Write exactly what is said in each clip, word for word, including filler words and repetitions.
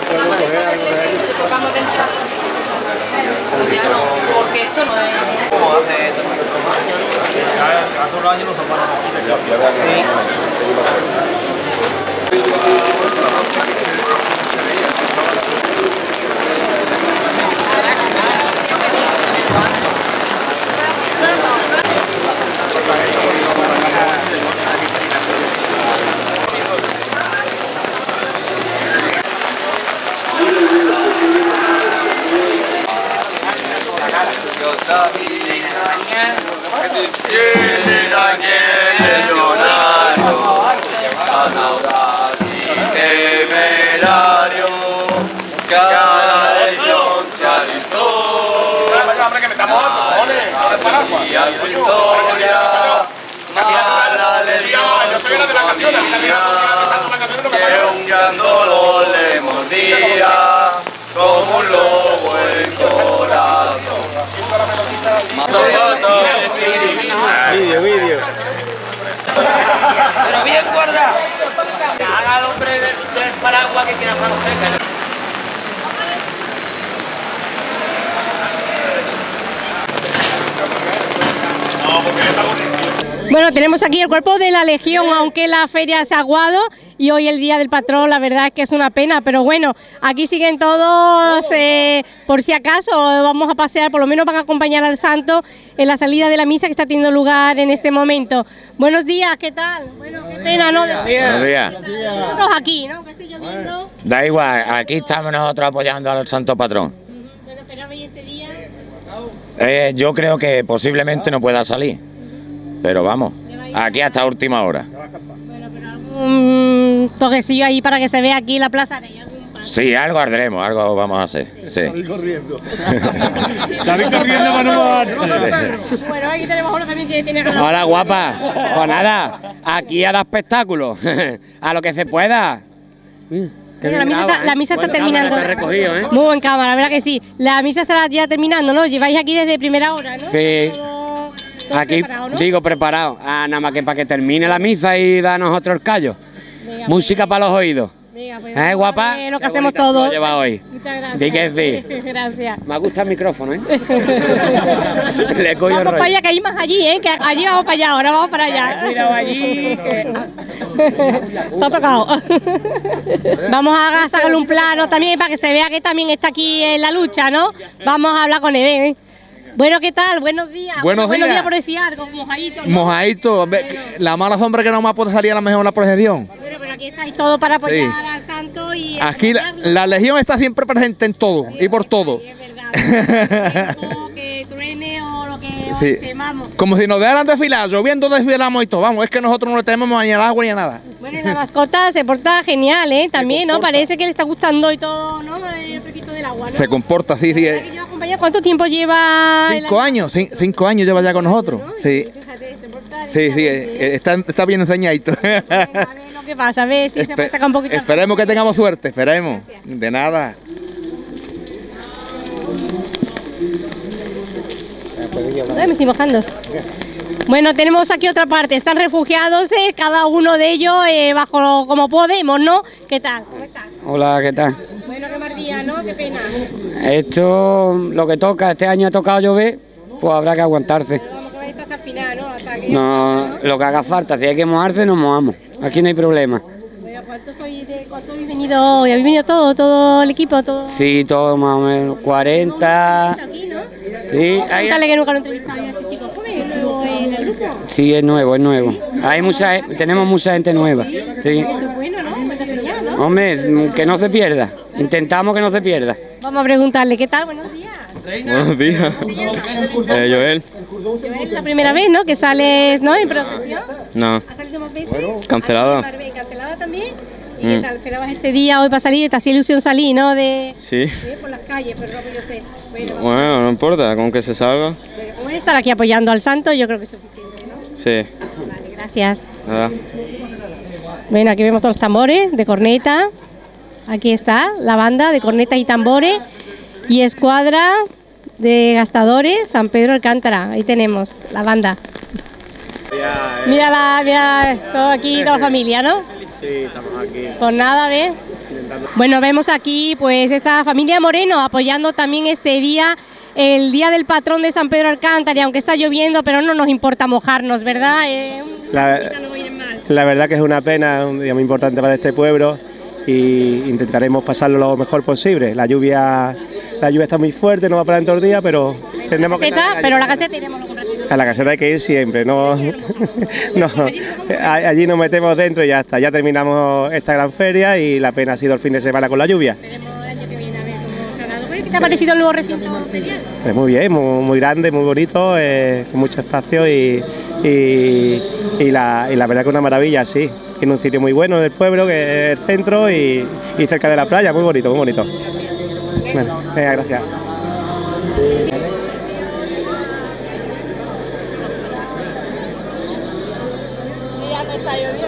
Tocamos dentro. Ya no, porque esto no es... ¿Cómo hace esto? Hace unos años nos tomaron aquí de que un gran dolor le mordía como un lobo el corazón. Vídeo, vídeo. Pero bien guardado. Haga el hombre del, del paraguas que quiera mano seca. Bueno, tenemos aquí el cuerpo de la Legión, aunque la feria se ha aguado y hoy el día del patrón, la verdad es que es una pena, pero bueno, aquí siguen todos, eh, por si acaso vamos a pasear, por lo menos van a acompañar al santo en la salida de la misa que está teniendo lugar en este momento. Buenos días, ¿qué tal? Bueno, qué pena, ¿no? Buenos días. Nosotros aquí, ¿no? Que esté lloviendo. Da igual, aquí estamos nosotros apoyando al santo patrón. Bueno, esperamos este día. Eh, yo creo que posiblemente no pueda salir, pero vamos, aquí hasta última hora. Bueno, pero algún toquecillo ahí para que se vea aquí la plaza de ella. Sí, algo haremos, algo vamos a hacer. Sí. David corriendo. David corriendo para no mojarse. Bueno, aquí tenemos uno también que tiene que... Hola, guapa. Pues nada, aquí a dar espectáculos, a lo que se pueda. Bueno, la misa está, la misa está terminando. Está recogido, ¿eh? Muy buen cámara, la verdad que sí. La misa está ya terminando, ¿no? Lleváis aquí desde primera hora, ¿no? Sí. Todo, todo Aquí, preparado, ¿no? digo, preparado. Ah, nada más que para que termine la misa y da nosotros el callo. Venga, Música pues, para los oídos. Venga, pues, ¿Eh, guapa? Lo que Qué hacemos bonita todos. lo lleva hoy. Muchas gracias. Di que sí. Gracias. Me gusta el micrófono, ¿eh? Le cojo el Vamos para rollo. allá, que hay más allí, ¿eh? Que allí vamos para allá, ahora vamos para allá. Cuidado allí, que... Está tocado. Vamos a sacarle un plano también para que se vea que también está aquí en la lucha, ¿no? Vamos a hablar con él, ¿eh? Bueno, ¿qué tal? Buenos días. Buenos Buenos días. días por decir algo, mojadito, ¿no? Mojadito, ve, la mala sombra que no más puede salir a la mejor la procesión. Bueno, pero aquí estáis todos para apoyar Sí. al santo y... Aquí la, acompañarlo. la legión está siempre presente en todo y por todo. Sí, es verdad. Tiempo que truene o lo que Sí. llamamos. Como si nos dejaran desfilar, lloviendo desfilamos y todo. Vamos, es que nosotros no le tenemos ni al agua ni a nada. Bueno, y la mascota se porta genial, ¿eh? También, ¿no? Parece que le está gustando y todo, ¿no? El fresquito del agua, ¿no? Se comporta así, sí. ¿Verdad que lleva acompañado? ¿Cuánto tiempo lleva? el Cinco animal? años, cin- cinco años lleva ya con nosotros. ¿No? Sí, Fíjate, se porta sí, sí, directamente, eh, ¿eh? está, está bien enseñadito. Venga, a ver lo que pasa, a ver si se puede sacar un poquito. Esperemos que tengamos suerte, esperemos. Gracias. De nada. Ay, me estoy mojando. Bueno, tenemos aquí otra parte, están refugiados, eh, cada uno de ellos eh, bajo como podemos, ¿no? ¿Qué tal? ¿Cómo están? Hola, ¿qué tal? Bueno, qué mal día, ¿no? Qué pena. Esto, lo que toca, este año ha tocado llover, pues habrá que aguantarse. Pero vamos a ver esto hasta el final, ¿no? Hasta que... No, lo que haga falta, si hay que mojarse, nos mojamos. Aquí no hay problema. Bueno, ¿cuántos sois de cuánto habéis venido hoy? ¿Habéis venido todo, todo el equipo, todo? Sí, todo más o menos, cuarenta. Aquí, ¿no? Sí, hay, Cuéntale que nunca lo he entrevistado ya a este chico. ¿Cómo es nuevo en el grupo? sí, es nuevo, es nuevo. Hay mucha, gen- tenemos mucha gente nueva. Sí. Eso es bueno, ¿no? Cuéntase ya, ¿no? Hombre, que no se pierda. Intentamos que no se pierda. Vamos a preguntarle, ¿qué tal? Buenos días. Buenos días. Eh, Joel. Es la primera vez, ¿no? Que sales, ¿no? En procesión. No. ¿Has salido más veces? Cancelada. ¿Has salido más veces? ¿Cancelada también? ¿Y qué tal? ¿Esperabas este día hoy para salir? ¿Te hacía ilusión salir, no? De, Sí. de por las calles, pero no que yo sé. Bueno, vamos. Bueno, no importa, con que se salga. Bueno, como estar aquí apoyando al santo, yo creo que es suficiente, ¿no? Sí. Vale, gracias. Nada. Bueno, aquí vemos todos los tambores de corneta. Aquí está la banda de cornetas y tambores. Y escuadra de gastadores San Pedro Alcántara. Ahí tenemos la banda. Mira, la, mira todo aquí, toda la familia, ¿no? Sí, estamos aquí Pues nada, ¿ves? intentando Bueno, vemos aquí pues esta familia Moreno apoyando también este día, el día del patrón de San Pedro Alcántara, y aunque está lloviendo, pero no nos importa mojarnos, ¿verdad? Eh, la, la verdad que es una pena, un día muy importante para este pueblo y intentaremos pasarlo lo mejor posible. La lluvia, la lluvia está muy fuerte, no va a parar en todo el día, pero tenemos la caseta, que... Pero la caseta iremos los a la caseta hay que ir siempre, no, no, allí nos metemos dentro y ya está, ya terminamos esta gran feria y la pena ha sido el fin de semana con la lluvia. ¿Qué te ha parecido el nuevo recinto ferial? Pues muy bien, muy, muy grande, muy bonito, eh, con mucho espacio y, y, y, la, y la verdad que una maravilla, sí. Tiene un sitio muy bueno en el pueblo, que es el centro y, y cerca de la playa, muy bonito, muy bonito. Bueno, venga, gracias. Ya no está lloviendo.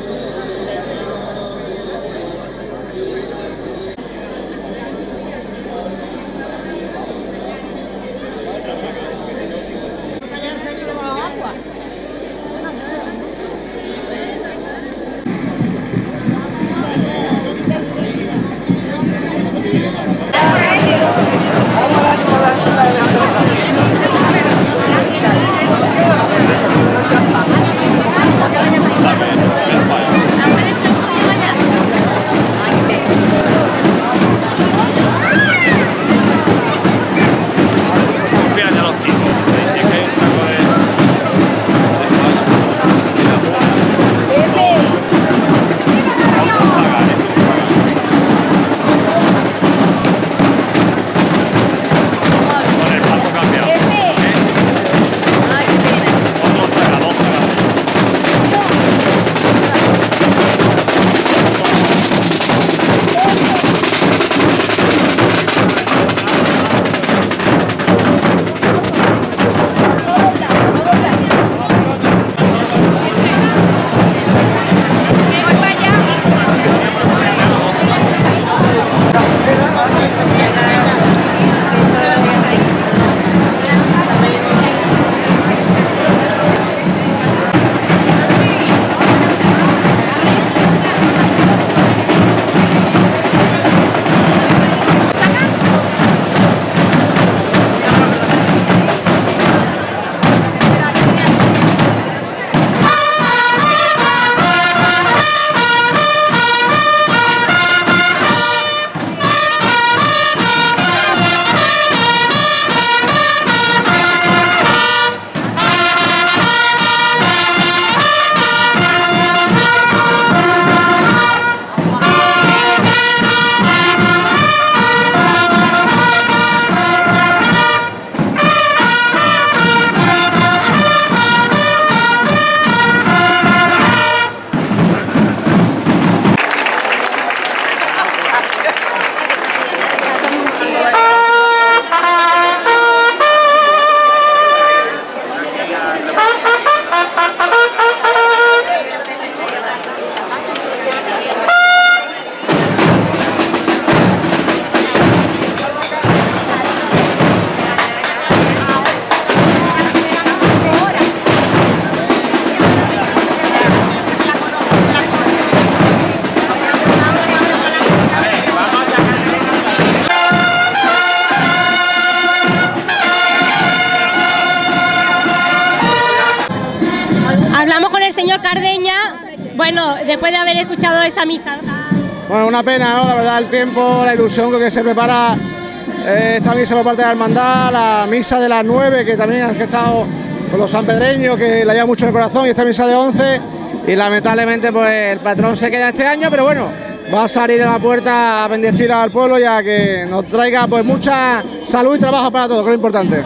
Cardeña, bueno, después de haber escuchado esta misa. Bueno, una pena, ¿no? La verdad, el tiempo, la ilusión con que se prepara eh, esta misa por parte de la hermandad, la misa de las nueve, que también ha estado con los sanpedreños, que la lleva mucho en el corazón, y esta misa de once, y lamentablemente pues el patrón se queda este año, pero bueno, va a salir a la puerta a bendecir al pueblo, ya que nos traiga pues mucha salud y trabajo para todos, que es lo importante.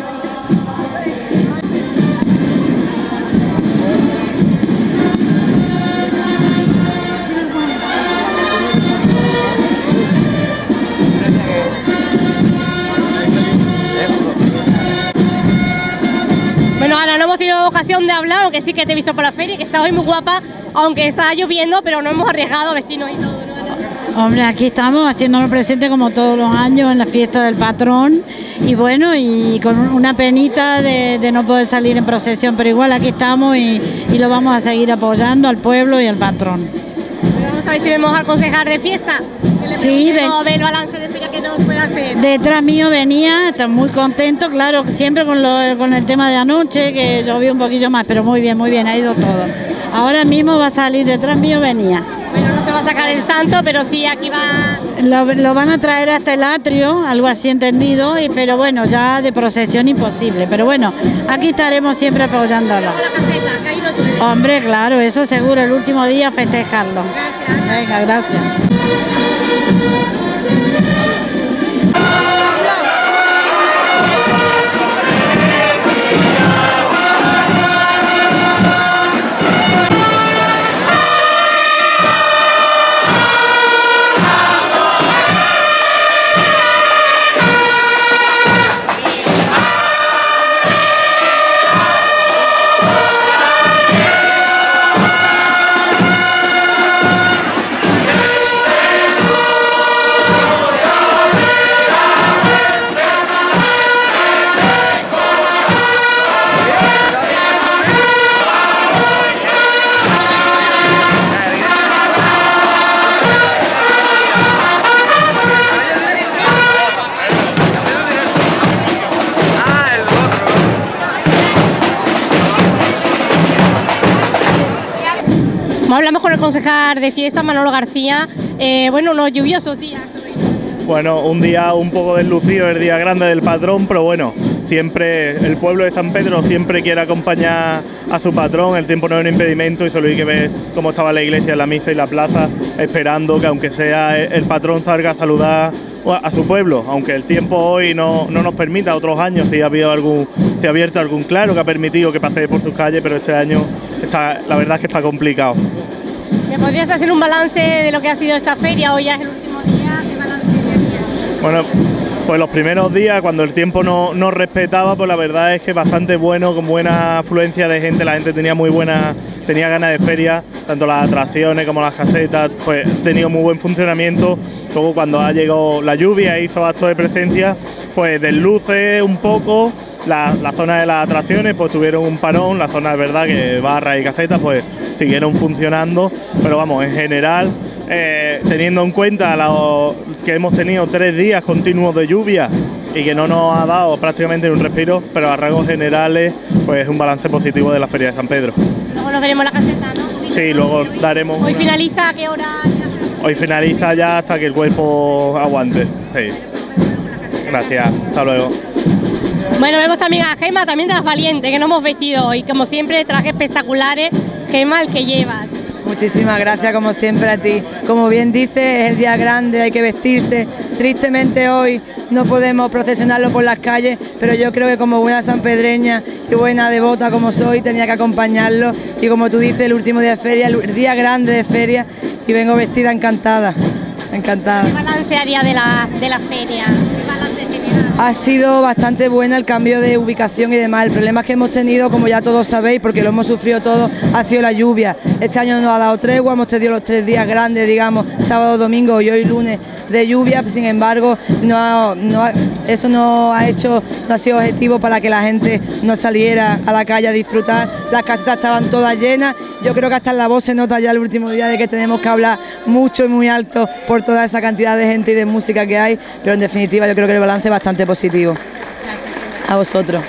Bueno, Ana, no hemos tenido ocasión de hablar, aunque sí que te he visto por la feria, que está hoy muy guapa, aunque está lloviendo, pero no hemos arriesgado a vestirnos y todo, ¿no? Hombre, aquí estamos haciéndonos presente como todos los años en la fiesta del patrón, y bueno, y con una penita de, de no poder salir en procesión, pero igual aquí estamos y, y lo vamos a seguir apoyando al pueblo y al patrón. Vamos a ver si vemos al concejal de fiesta. Sí, ven. ver el balance de feria que nos puede hacer. Detrás mío venía, está muy contento, claro, siempre con, lo, con el tema de anoche, que llovió un poquillo más, pero muy bien, muy bien, ha ido todo. Ahora mismo va a salir, detrás mío venía. Bueno, no se va a sacar el santo, pero sí, aquí va... Lo, lo van a traer hasta el atrio, algo así entendido, y, pero bueno, ya de procesión imposible. Pero bueno, aquí estaremos siempre apoyándolo. La caseta, que ahí lo tuve. Hombre, claro, eso seguro, el último día festejarlo. Gracias. Venga, gracias. Hablamos con el concejal de fiesta, Manolo García. Eh, bueno, unos lluviosos días. Bueno, un día un poco deslucido, el día grande del patrón, pero bueno, siempre el pueblo de San Pedro siempre quiere acompañar a su patrón, el tiempo no es un impedimento y solo hay que ver cómo estaba la iglesia, la misa y la plaza, esperando que aunque sea el patrón salga a saludar a su pueblo, aunque el tiempo hoy no, no nos permita, otros años sí ha habido algún, se ha abierto algún claro que ha permitido que pase por sus calles, pero este año está, la verdad es que está complicado. ¿Me podrías hacer un balance de lo que ha sido esta feria? Hoy ya es el último día, ¿qué balance harías? Bueno, pues los primeros días, cuando el tiempo no, no respetaba, pues la verdad es que bastante bueno, con buena afluencia de gente, la gente tenía muy buena, tenía ganas de feria, tanto las atracciones como las casetas, pues tenido muy buen funcionamiento. Luego cuando ha llegado la lluvia e hizo actos de presencia, pues desluce un poco. La, la zona de las atracciones pues tuvieron un parón, la zona de verdad que barra y casetas pues siguieron funcionando, pero vamos, en general, eh, teniendo en cuenta lo, que hemos tenido tres días continuos de lluvia y que no nos ha dado prácticamente un respiro, pero a rasgos generales pues un balance positivo de la Feria de San Pedro. Luego nos veremos la caseta, ¿no? Sí, luego daremos... Hoy una... finaliza, ¿a qué hora? Hoy finaliza ya hasta que el cuerpo aguante. Sí. Gracias, hasta luego. Bueno, vemos también a Gema, también de las Valientes, que nos hemos vestido hoy. Como siempre, trajes espectaculares. Gema, el que llevas. Muchísimas gracias, como siempre, a ti. Como bien dices, es el día grande, hay que vestirse. Tristemente hoy no podemos procesionarlo por las calles, pero yo creo que como buena sanpedreña y buena devota como soy, tenía que acompañarlo. Y como tú dices, el último día de feria, el día grande de feria, y vengo vestida encantada, encantada. ¿Qué balance haría de la, de la feria? ¿Qué balance general? Ha sido bastante buena el cambio de ubicación y demás. El problema que hemos tenido, como ya todos sabéis, porque lo hemos sufrido todos, ha sido la lluvia. Este año nos ha dado tregua, hemos tenido los tres días grandes, digamos, sábado, domingo y hoy lunes de lluvia. Sin embargo, no ha, no ha, eso no ha hecho, no ha sido objetivo para que la gente no saliera a la calle a disfrutar. Las casetas estaban todas llenas. Yo creo que hasta en la voz se nota ya el último día de que tenemos que hablar mucho y muy alto por toda esa cantidad de gente y de música que hay, pero en definitiva yo creo que el balance es bastante positivo. Gracias. A vosotros.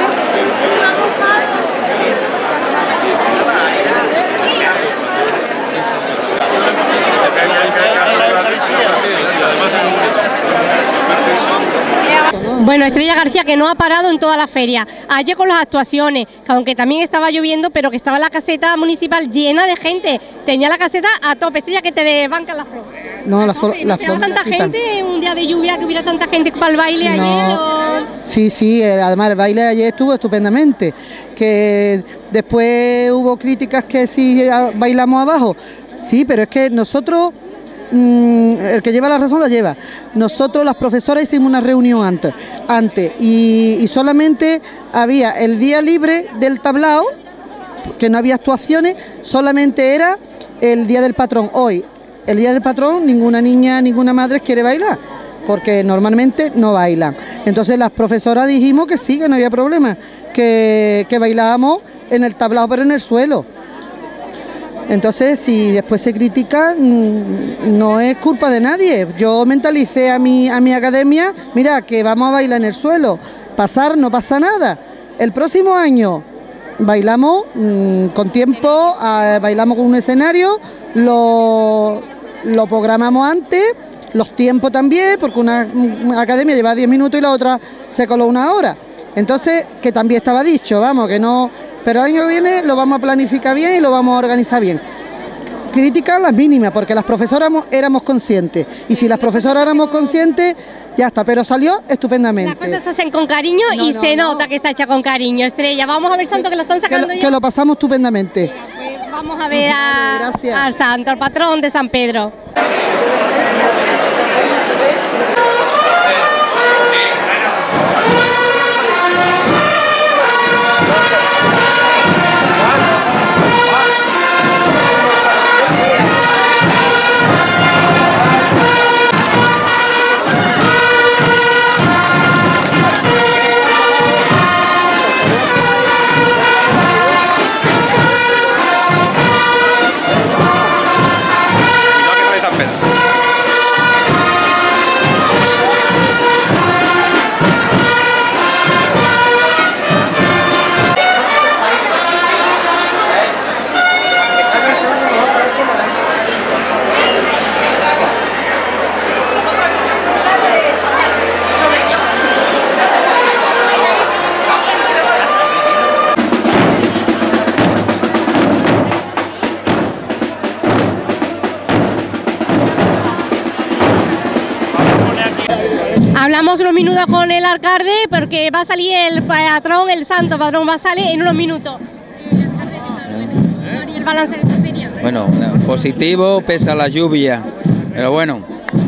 Bueno, Estrella García, que no ha parado en toda la feria. Ayer con las actuaciones, que aunque también estaba lloviendo, pero que estaba la caseta municipal llena de gente. Tenía la caseta a tope. Estrella, que te desbancan la flor. No, la flor. ¿No tenía tanta gente, un día de lluvia, que hubiera tanta gente para el baile no. ayer? O... Sí, sí, además el baile ayer estuvo estupendamente. Que después hubo críticas que si bailamos abajo. Sí, pero es que nosotros... el que lleva la razón la lleva. Nosotros las profesoras hicimos una reunión antes, antes y, y solamente había el día libre del tablao, que no había actuaciones, solamente era el día del patrón. Hoy, el día del patrón, ninguna niña, ninguna madre quiere bailar, porque normalmente no bailan. Entonces las profesoras dijimos que sí, que no había problema, que, que bailábamos en el tablao, pero en el suelo. Entonces, si después se critica, no es culpa de nadie. Yo mentalicé a mi, a mi academia, mira, que vamos a bailar en el suelo. Pasar no pasa nada. El próximo año bailamos mmm, con tiempo, eh, bailamos con un escenario, lo, lo programamos antes, los tiempos también, porque una, una academia lleva diez minutos y la otra se coló una hora. Entonces, que también estaba dicho, vamos, que no... Pero el año que viene lo vamos a planificar bien y lo vamos a organizar bien. Críticas las mínimas, porque las profesoras éramos conscientes. Y si las profesoras éramos conscientes, ya está, pero salió estupendamente. Las cosas se hacen con cariño no, y no, se no. nota que está hecha con cariño, Estrella. Vamos a ver santo que lo están sacando que lo, ya. Que lo pasamos estupendamente. Pues vamos a ver a, al santo, al patrón de San Pedro. Hablamos unos minutos con el alcalde porque va a salir el patrón, el santo patrón va a salir en unos minutos. ¿Y el balance de esta feria? Bueno, positivo pese a la lluvia, pero bueno,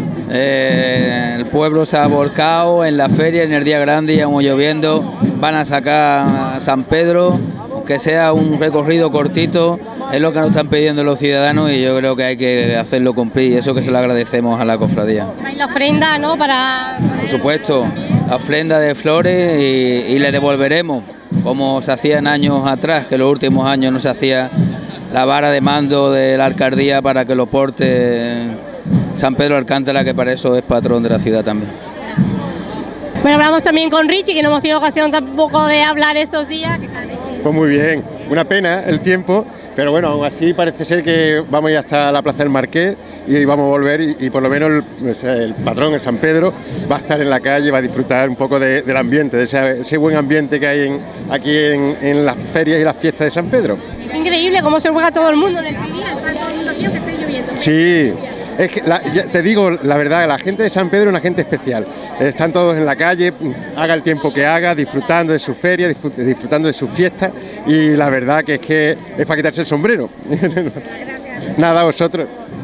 eh, el pueblo se ha volcado en la feria, en el día grande, y aún lloviendo, van a sacar a San Pedro, aunque sea un recorrido cortito, es lo que nos están pidiendo los ciudadanos y yo creo que hay que hacerlo cumplir, y eso que se lo agradecemos a la cofradía. Hay la ofrenda, ¿no? Para... Por supuesto, la ofrenda de flores y, y le devolveremos, como se hacía en años atrás, que los últimos años no se hacía, la vara de mando de la alcaldía para que lo porte San Pedro Alcántara, que para eso es patrón de la ciudad también. Bueno, hablamos también con Richie, que no hemos tenido ocasión tampoco de hablar estos días. ¿Qué tal, Richie? Pues muy bien, una pena el tiempo, pero bueno, aún así parece ser que vamos a ir hasta la Plaza del Marqués y vamos a volver y, y por lo menos el, o sea, el patrón, el San Pedro, va a estar en la calle, va a disfrutar un poco de, del ambiente, de ese, ese buen ambiente que hay en, aquí en, en las ferias y las fiestas de San Pedro. Es increíble cómo se juega todo el mundo en este día, está todo el mundo aquí aunque esté lloviendo. Sí. Es que la, ya te digo la verdad, la gente de San Pedro es una gente especial. Están todos en la calle, haga el tiempo que haga, disfrutando de su feria, disfrutando de su fiesta, y la verdad que es que es para quitarse el sombrero. Nada, a vosotros.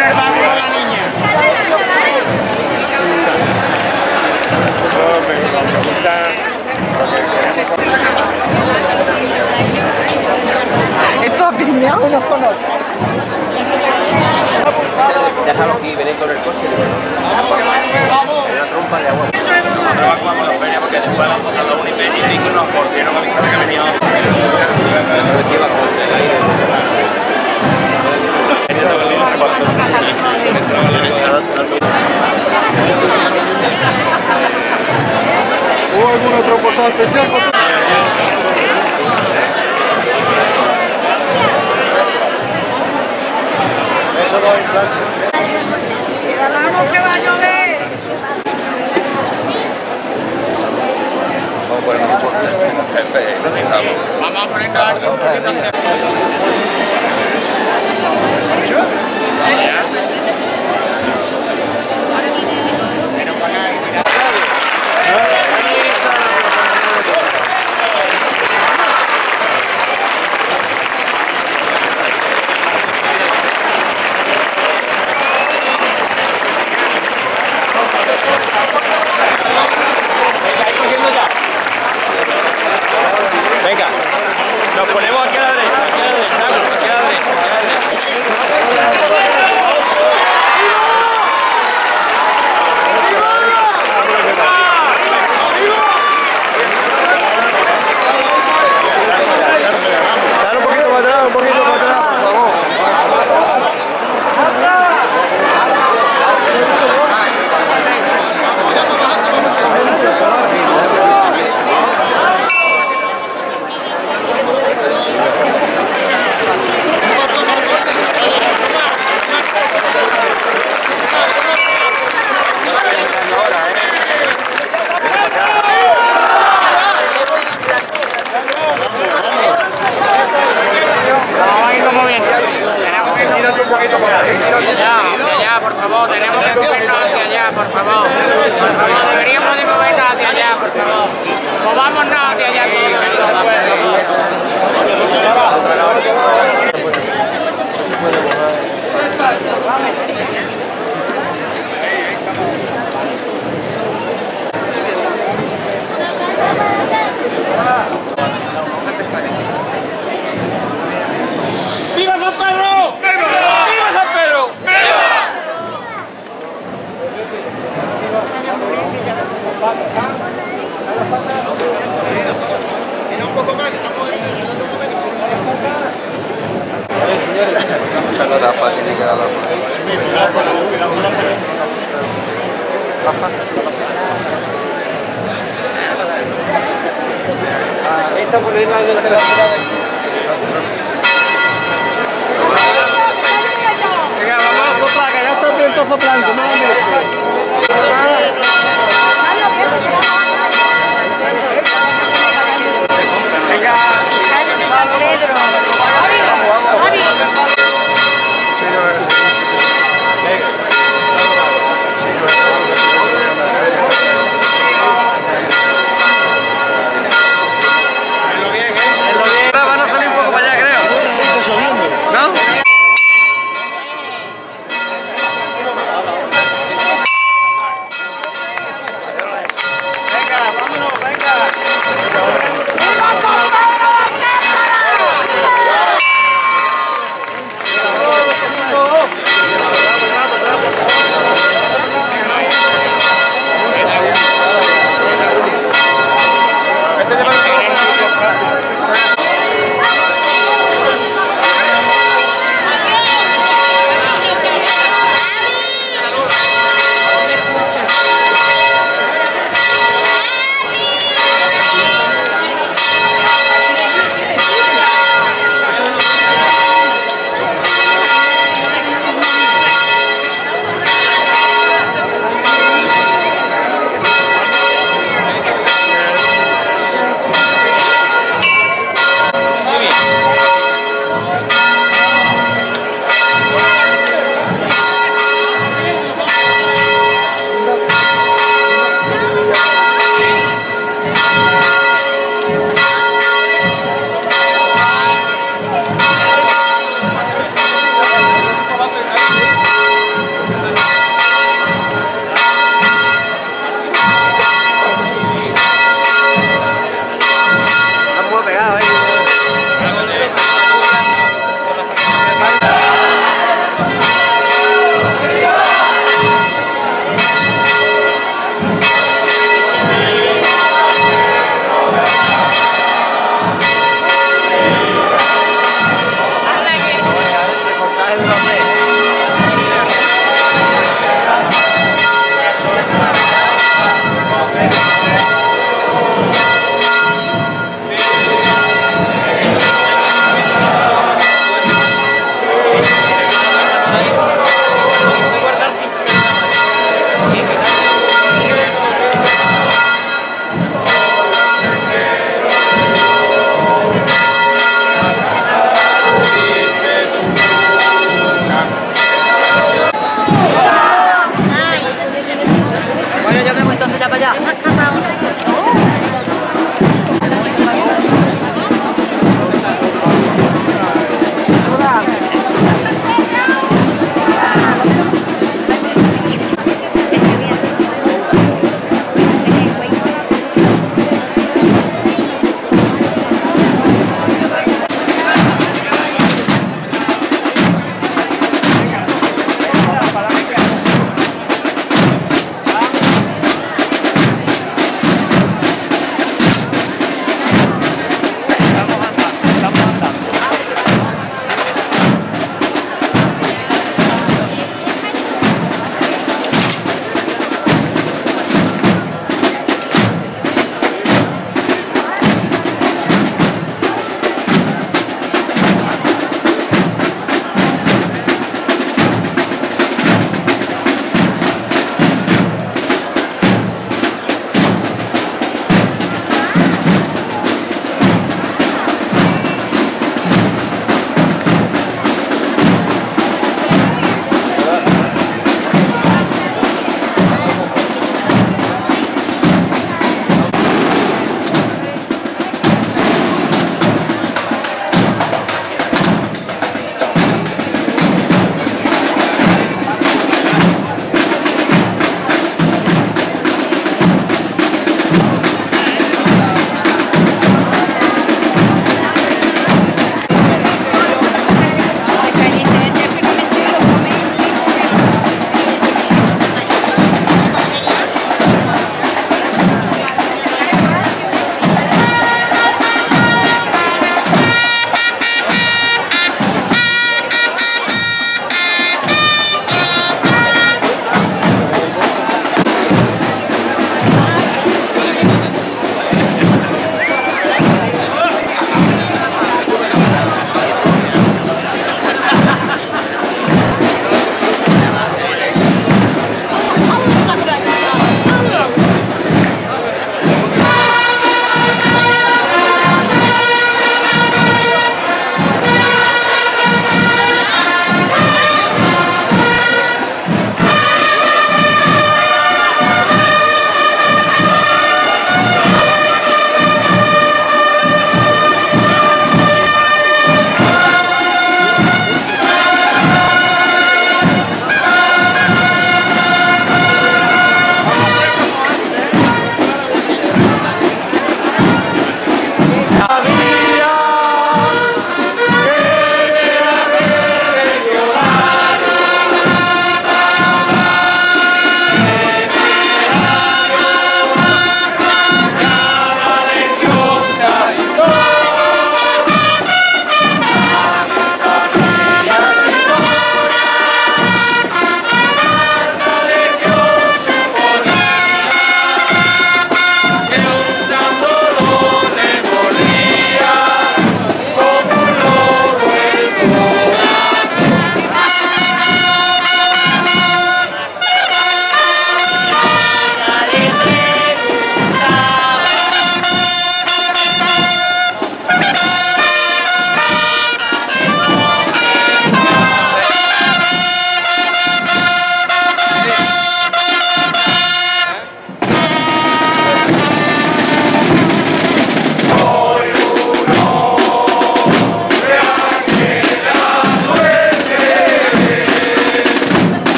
Estos piñados unos con otros. Déjalo aquí, venid con el coche y la trompa de agua. Nosotros evacuamos la feria porque después vamos a dar un imperio y nos volvieron a avisar que venía. ¿Hubo algún otro posado especial? Eso no hay plan. ¡Vamos que va a llover! Vamos a poner un poquito. Vamos a poner aquí un poquito. Venga, nos ponemos aquí a la derecha, aquí a la derecha, aquí a la derecha, aquí a la derecha. favor. Por favor, deberíamos de movernos hacia allá, por favor. Movámonos hacia allá ¡Viva San Pedro! ¡Viva! ¡Viva San Pedro! No da fácil de quedar la Esta por ahí la de la venga, vamos a soplar, que ya está el viento soplando, no venga, Pedro. Van a salir un poco para allá, creo. ¿No?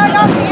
no, no.